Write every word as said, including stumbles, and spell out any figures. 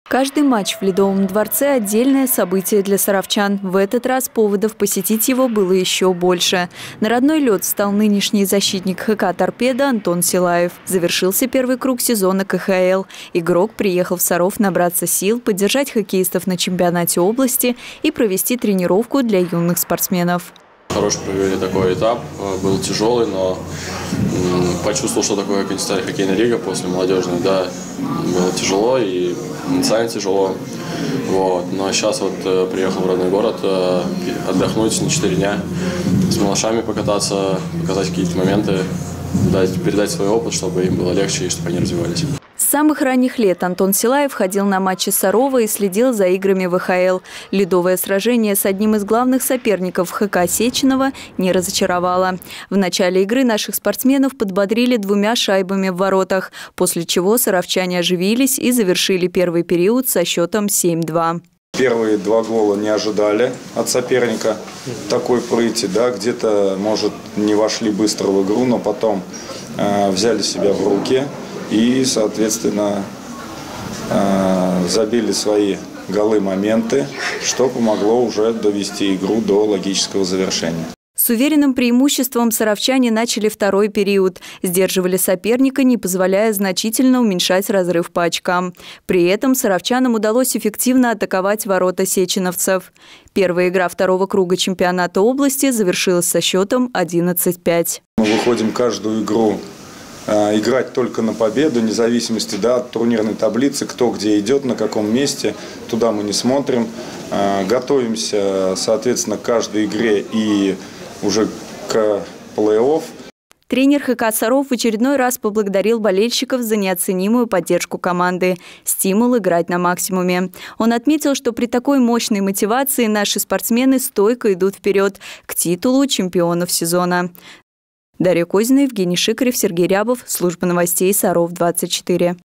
Каждый матч в Ледовом дворце – отдельное событие для саровчан. В этот раз поводов посетить его было еще больше. На родной лед стал нынешний защитник ХК «Торпедо» Антон Силаев. Завершился первый круг сезона ка ха эл. Игрок приехал в Саров набраться сил, поддержать хоккеистов на чемпионате области и провести тренировку для юных спортсменов. Хорошо провели такой этап, был тяжелый, но почувствовал, что такое хоккейная лига после молодежной. Да, было тяжело и ментально тяжело. Вот. Но сейчас вот приехал в родной город отдохнуть на четыре дня, с малышами покататься, показать какие-то моменты, дать, передать свой опыт, чтобы им было легче и чтобы они развивались. С самых ранних лет Антон Силаев ходил на матчи Сарова и следил за играми вэ ха эл. Ледовое сражение с одним из главных соперников ХК Сеченова не разочаровало. В начале игры наших спортсменов подбодрили двумя шайбами в воротах, после чего саровчане оживились и завершили первый период со счетом семь-два. Первые два гола не ожидали от соперника такой прыти, да, где-то, может, не вошли быстро в игру, но потом э, взяли себя в руки и, соответственно, э, забили свои голы моменты, что помогло уже довести игру до логического завершения. С уверенным преимуществом саровчане начали второй период. Сдерживали соперника, не позволяя значительно уменьшать разрыв по очкам. При этом саровчанам удалось эффективно атаковать ворота сеченовцев. Первая игра второго круга чемпионата области завершилась со счетом одиннадцать пять. Мы выходим каждую игру э, играть только на победу, вне зависимости, да, от турнирной таблицы, кто где идет, на каком месте. Туда мы не смотрим. Э, готовимся, соответственно, к каждой игре и уже к плей-офф. Тренер ХК «Саров» в очередной раз поблагодарил болельщиков за неоценимую поддержку команды. Стимул играть на максимуме. Он отметил, что при такой мощной мотивации наши спортсмены стойко идут вперед к титулу чемпионов сезона. Дарья Козина, Евгений Шикарев, Сергей Рябов. Служба новостей Саров двадцать четыре.